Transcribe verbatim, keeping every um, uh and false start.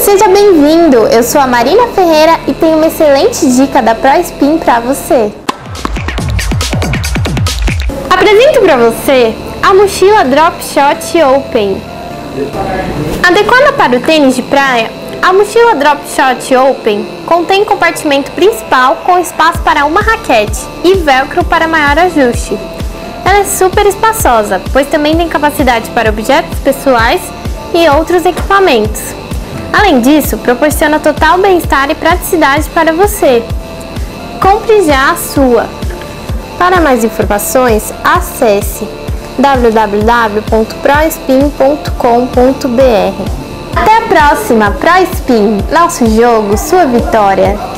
Seja bem-vindo! Eu sou a Marina Ferreira e tenho uma excelente dica da ProSpin para você. Apresento para você a mochila Drop Shot Open. Adequada para o tênis de praia, a mochila Drop Shot Open contém compartimento principal com espaço para uma raquete e velcro para maior ajuste. Ela é super espaçosa, pois também tem capacidade para objetos pessoais e outros equipamentos. Além disso, proporciona total bem-estar e praticidade para você. Compre já a sua! Para mais informações, acesse w w w ponto prospin ponto com ponto b r. Até a próxima, ProSpin! Nosso jogo, sua vitória!